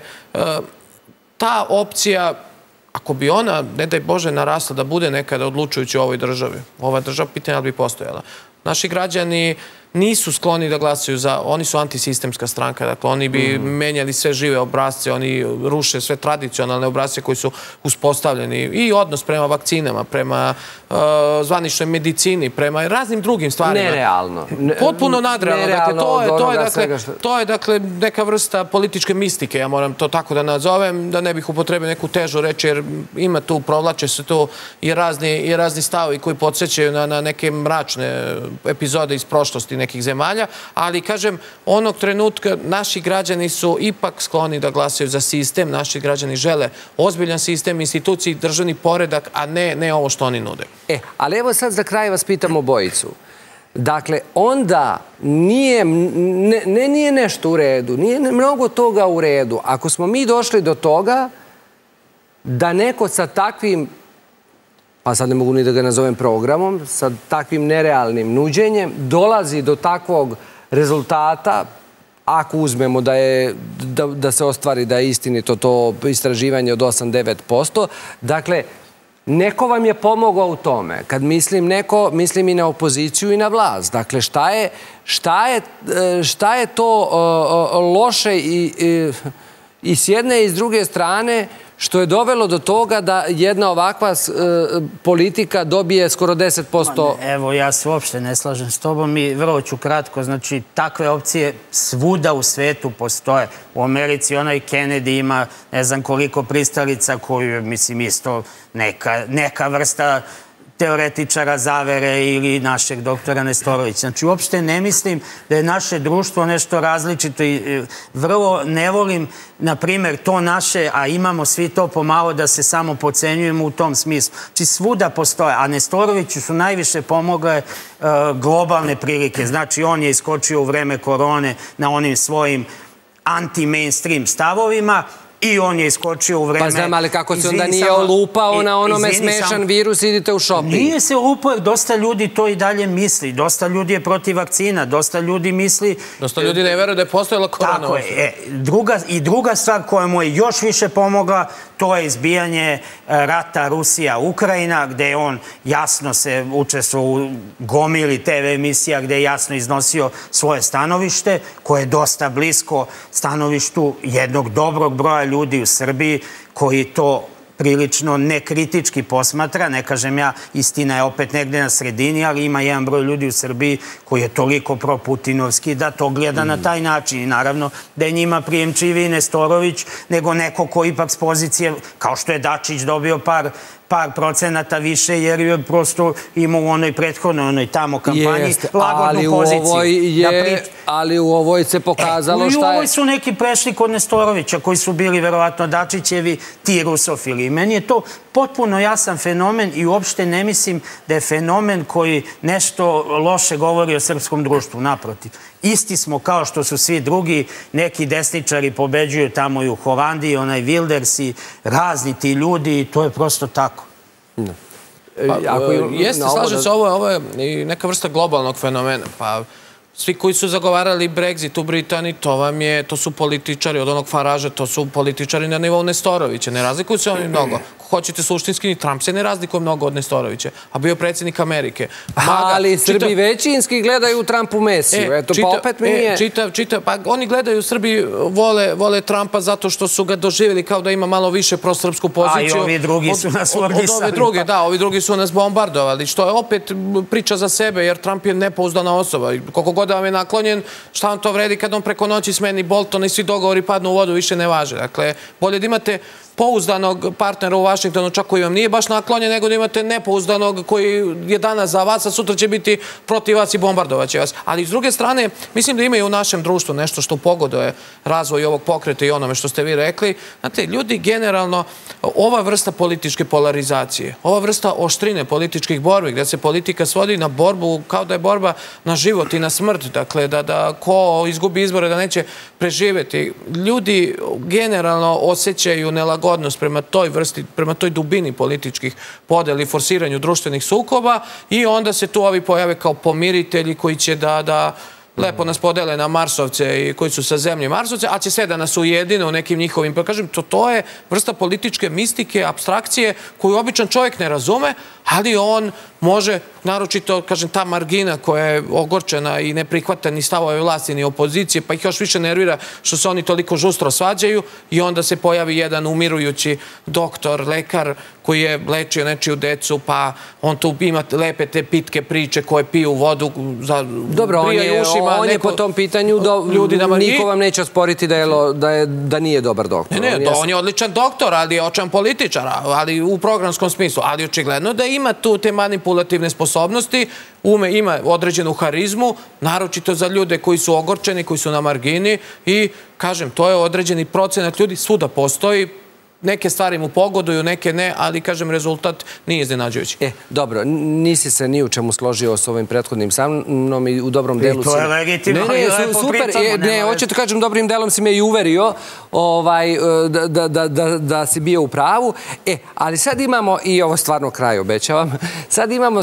ta opcija, ako bi ona, ne daj Bože, narasla da bude nekada odlučujući u ovoj državi, ova država pitanja bi postojala. Naši građani nisu skloni da glasaju za, oni su antisistemska stranka, dakle oni bi menjali sve žive obrazce, oni ruše sve tradicionalne obrazce koji su uspostavljeni i odnos prema vakcinama, prema zvaničnoj medicini, prema raznim drugim stvarima. Nerealno. Potpuno nadrealno. To je dakle neka vrsta političke mistike, ja moram to tako da nazovem, da ne bih upotrebio neku težu reč, jer ima tu, provlače se tu i razni stavovi koji podsjećaju na neke mračne epizode iz prošlosti nekih zemalja, ali kažem, onog trenutka naši građani su ipak skloni da glasaju za sistem, naši građani žele ozbiljan sistem, instituciji, državni poredak, a ne ovo što oni nude. E, ali evo sad za kraj vas pitam obojicu. Dakle, onda nije, ne nije nešto u redu, nije mnogo toga u redu. Ako smo mi došli do toga da neko sa takvim, pa sad ne mogu ni da ga nazovem programom, sa takvim nerealnim nuđenjem, dolazi do takvog rezultata, ako uzmemo da se ostvari da je istinito to istraživanje od osam do devet posto, dakle, neko vam je pomogao u tome. Kad mislim neko, mislim i na opoziciju i na vlast. Dakle, šta je to loše i s jedne i s druge strane što je dovelo do toga da jedna ovakva politika dobije skoro deset posto? Evo, ja se uopšte ne slažem s tobom i vrlo ću kratko. Znači, takve opcije svuda u svetu postoje. U Americi onaj Kennedy ima ne znam koliko pristalica koju, mislim, isto neka vrsta teoretičara zavere ili našeg doktora Nestorovića. Znači, uopšte ne mislim da je naše društvo nešto različito i vrlo ne volim, na primjer, to naše, a imamo svi to pomalo da se samo pocenjujemo u tom smislu. Znači, svuda postoje, a Nestoroviću su najviše pomogle globalne prilike. Znači, on je iskočio u vreme korone na onim svojim anti-mainstream stavovima, i on je iskočio u vreme... Pa znam, ali kako se onda nije olupao na onome smešan virus, idite u shopping? Nije se olupao, jer dosta ljudi to i dalje misli. Dosta ljudi je protiv vakcina, dosta ljudi misli... Dosta ljudi ne veruje da je postojala korona. Tako je. I druga stvar koja mu je još više pomogla, to je izbijanje rata Rusija-Ukrajina, gde je on jasno se učestvovao u gomili te ve emisija, gde je jasno iznosio svoje stanovište, koje je dosta blisko stanovištu jednog dobrog broja ljudi u Srbiji koji to prilično nekritički posmatra. Ne kažem ja, istina je opet negde na sredini, ali ima jedan broj ljudi u Srbiji koji je toliko proputinovski da to gleda na taj način. I naravno da je njima prijemčiviji Nestorović nego neko ko ipak s pozicije, kao što je Dačić dobio par par procenata više, jer je prosto imao u onoj prethodnoj, onoj tamo kampanji lagodnu poziciju. Ali u ovoj se pokazalo šta je... I u ovoj su neki prešli kod Nestorovića, koji su bili verovatno Dačićevi, ti rusofili. I meni je to potpuno jasan fenomen i uopšte ne mislim da je fenomen koji nešto loše govori o srpskom društvu, naprotiv. Isti smo kao što su svi drugi, neki desničari pobeđuju tamo i u Holandiji, onaj Wilders i razni ti ljudi i to je prosto tako. Jeste, slažem se, ovo je neka vrsta globalnog fenomena, pa svi koji su zagovarali Brexit u Britaniji, to vam je, to su političari od onog Faraža, to su političari na nivou Nestorovića, ne razlikuju se oni mnogo. Hoćete suštinski, ni Trump se ne razlikuje mnogo od Nestorovića, a bio predsjednik Amerike. Ali Srbi većinski gledaju Trumpu Mesiju, eto pa opet mi nije... Čitav, čitav, pa oni gledaju, Srbi vole Trumpa zato što su ga doživjeli kao da ima malo više prosrpsku poziciju. A i ovi drugi su nas urdisali. Da, ovi drugi su nas bombardovali, što je opet priča za sebe, jer Trump je nepouzdana osoba. Koliko god vam je naklonjen, šta vam to vredi kad on preko noći smeni Boltona i svi dogovori padnu u vodu, više ne važe. Dakle, bolje da imate pouzdanog partnera u Vašingtonu, čak koji vam nije baš naklonjen, nego da imate nepouzdanog koji je danas za vas, a sutra će biti protiv vas i bombardovat će vas. Ali s druge strane, mislim da ima i u našem društvu nešto što pogoduje razvoj ovog pokreta i onome što ste vi rekli. Znate, ljudi generalno, ova vrsta političke polarizacije, ova vrsta oštrine političkih borbi, gdje se politika svodi na borbu kao da je borba na život i na smrt, dakle, da ko izgubi izbore, da neće preživjeti. Ljudi generalno osjećaju nelagodnost prema toj vrsti, prema toj dubini političkih podela i forsiranju društvenih sukoba i onda se tu ovi pojave kao pomiritelji koji će da lepo nas podele na Marsovce i koji su sa zemlje Marsovce, a će sve da nas ujedine u nekim njihovim, pa kažem, to je vrsta političke mistike, apstrakcije koju običan čovjek ne razume, ali on može naročito, kažem, ta margina koja je ogorčena i ne prihvata ni stavove vlasti ni opozicije, pa ih još više nervira što se oni toliko žustro svađaju i onda se pojavi jedan umirujući doktor, lekar koji je lečio nečiju decu, pa on tu ima lepe te pitke priče koje piju vodu za Dobro, on je, on je po tom pitanju, niko vam neće osporiti da nije dobar doktor. Ne, ne, on je odličan doktor, ali je očan političar, ali u programskom smislu, ali očigledno da ima tu te manipulativne sposobnosti, ima određenu harizmu, naročito za ljude koji su ogorčeni, koji su na margini i, kažem, to je određeni procenat ljudi, svuda postoji, neke stvari mu pogoduju, neke ne, ali, kažem, rezultat nije iznenađujući. E, dobro, nisi se ni u čemu složio s ovim prethodnim sa mnom i u dobrom delu si... I to je legitimno, i lepo pričamo. Ne, hoću ti kažem, dobrim delom si me i uverio da si bio u pravu. E, ali sad imamo, i ovo stvarno kraj obećavam, sad imamo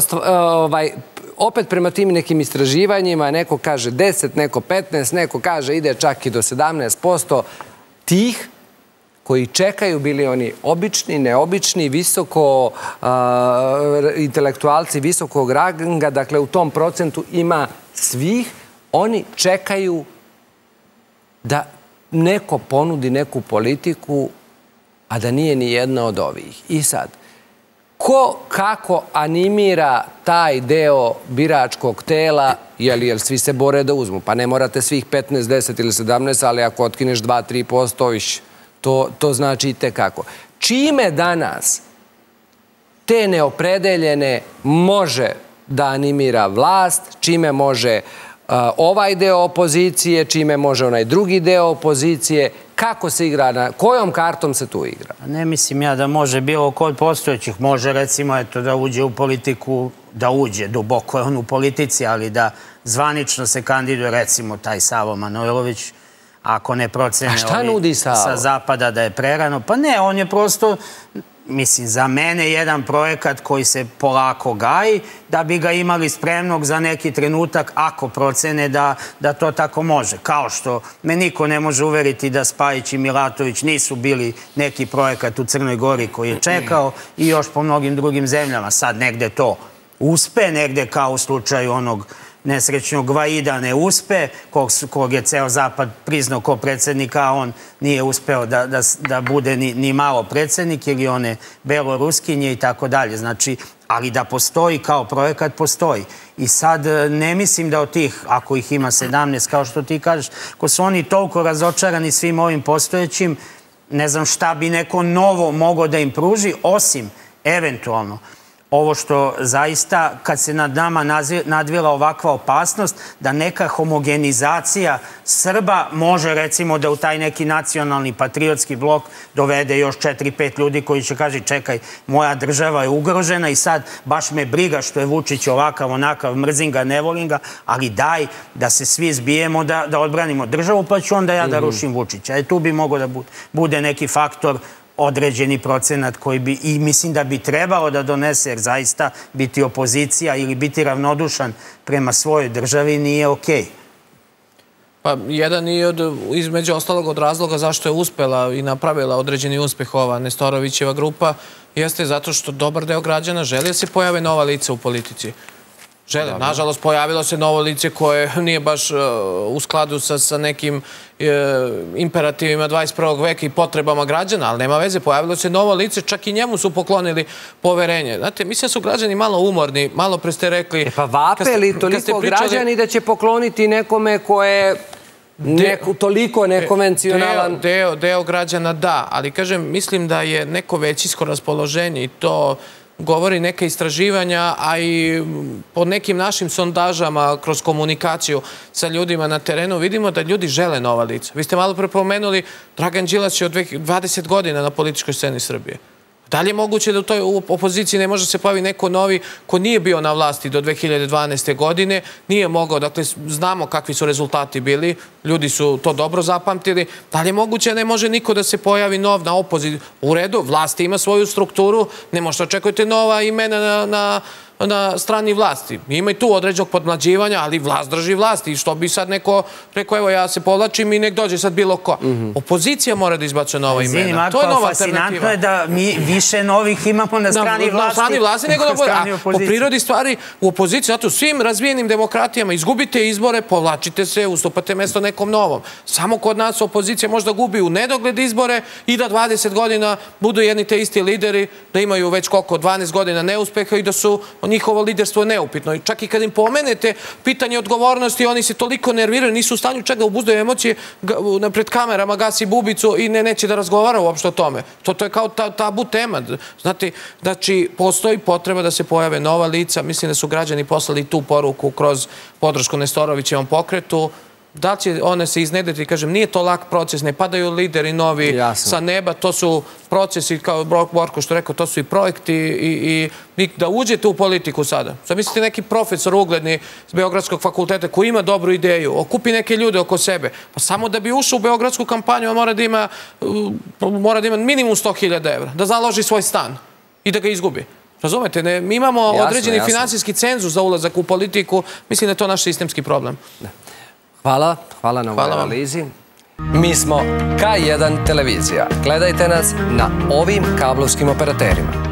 opet prema tim nekim istraživanjima, neko kaže deset, neko petnaest, neko kaže ide čak i do sedamnaest posto tih koji čekaju, bili oni obični, neobični, visoko intelektualci visokog ranga, dakle u tom procentu ima svih, oni čekaju da neko ponudi neku politiku, a da nije ni jedna od ovih. I sad, ko kako animira taj deo biračkog tela, jer svi se bore da uzmu, pa ne morate svih petnaest, deset ili sedamnaest, ali ako otkineš dva do tri posto, iš... To znači i tekako. Čime danas te neopredeljene može da animira vlast, čime može ovaj deo opozicije, čime može onaj drugi deo opozicije, kako se igra, kojom kartom se tu igra? Ne mislim ja da može bilo kod postojećih, može recimo eto da uđe u politiku, da uđe duboko je on u politici, ali da zvanično se kandiduje recimo taj Savo Manojlović, ako ne procene sa zapada da je prerano. Pa ne, on je prosto, mislim, za mene jedan projekat koji se polako gaji, da bi ga imali spremnog za neki trenutak, ako procene da to tako može. Kao što me niko ne može uveriti da Spajić i Milatović nisu bili neki projekat u Crnoj Gori koji je čekao i još po mnogim drugim zemljama. Sad negde to uspe, negde kao u slučaju onog nesrećnog Gvaida ne uspe, kog je ceo Zapad priznao ko predsjednika, a on nije uspeo da bude ni malo predsjednik, ili one beloruskinje i tako dalje. Znači, ali da postoji kao projekat, postoji. I sad ne mislim da od tih, ako ih ima sedamnaest, kao što ti kažeš, ko su oni toliko razočarani svim ovim postojećim, ne znam šta bi neko novo mogao da im pruži, osim, eventualno, ovo što zaista, kad se nad nama nadvila ovakva opasnost, da neka homogenizacija Srba može, recimo, da u taj neki nacionalni patriotski blok dovede još četiri pet ljudi koji će kaži, čekaj, moja država je ugrožena i sad baš me briga što je Vučić ovakav, onakav, mrzim ga, ne volim ga, ali daj da se svi zbijemo, da odbranimo državu, pa ću onda ja da rušim Vučića. E tu bi mogao da bude neki faktor, određeni procenat koji bi, i mislim da bi trebalo da donese, jer zaista biti opozicija ili biti ravnodušan prema svojoj državi nije okej. Pa jedan i između ostalog od razloga zašto je uspela i napravila određeni uspeh ova Nestorovićeva grupa jeste zato što dobar deo građana želi da se pojave nova lica u politici. Žele. Nažalost, pojavilo se novo lice koje nije baš u skladu sa nekim imperativima dvadeset prvog veka i potrebama građana, ali nema veze, pojavilo se novo lice, čak i njemu su poklonili poverenje. Znate, mislim da su građani malo umorni, malo pre ste rekli... E pa vape li toliko građani da će pokloniti nekome ko je toliko nekonvencionalan? Deo građana da, ali kažem, mislim da je neko većinsko raspoloženje i to govori neka istraživanja, a i po nekim našim sondažama kroz komunikaciju sa ljudima na terenu vidimo da ljudi žele nova lica. Vi ste malo prepomenuli, Dragan Đilas je od dvadeset godina na političkoj sceni Srbije. Da li je moguće da u toj opoziciji ne može se pojavi neko novi ko nije bio na vlasti do dve hiljade dvanaeste. godine, nije mogao, dakle znamo kakvi su rezultati bili, ljudi su to dobro zapamtili, da li je moguće da ne može niko da se pojavi nov na opoziciju? U redu, vlast ima svoju strukturu, ne možete očekujete nova imena na na strani vlasti. Ima i tu određenog podmlađivanja, ali vlast drži vlasti. I što bi sad neko rekao, evo ja se povlačim i nek dođe sad bilo ko. Opozicija mora da izbacuje nova imena. To je nova alternativa. Fascinantno je da mi više novih imamo na strani vlasti. Na strani vlasti nego da bude. A po prirodi stvari u opoziciji, zato u svim razvijenim demokratijama izgubite izbore, povlačite se, ustupate mesto nekom novom. Samo kod nas opozicija možda gubi u nedogled izbore i da dvadeset godina budu jedni te isti lideri, da imaju već koliko, dvanaest godina neuspeha i da su njihovo liderstvo neupitno. I čak i kad im pomenete pitanje odgovornosti, oni se toliko nerviraju, nisu u stanju čak da obuzdaju emocije, pred kamerama gasi bubicu i ne neće da razgovara uopšte o tome. To je kao tabu tema. Znate, znači, postoji potreba da se pojave nova lica. Mislim da su građani poslali tu poruku kroz podršku Nestorovićevom pokretu. Da će one se iznedriti, kažem, nije to lak proces, ne padaju lideri novi sa neba, to su procesi, kao Borko što rekao, to su i projekti i da uđete u politiku sada. Sad mislite neki profesor ugledni s Beogradskog fakulteta koji ima dobru ideju, okupi neke ljude oko sebe, pa samo da bi ušao u beogradsku kampanju, on mora da ima mora da ima minimum sto hiljada evra, da založi svoj stan i da ga izgubi. Razumete, mi imamo određeni finansijski cenzus za ulazak u politiku, mislim da je to naš sistemski problem. Hvala, hvala na ovoj analizi. Mi smo K jedan televizija. Gledajte nas na ovim kablovskim operaterima.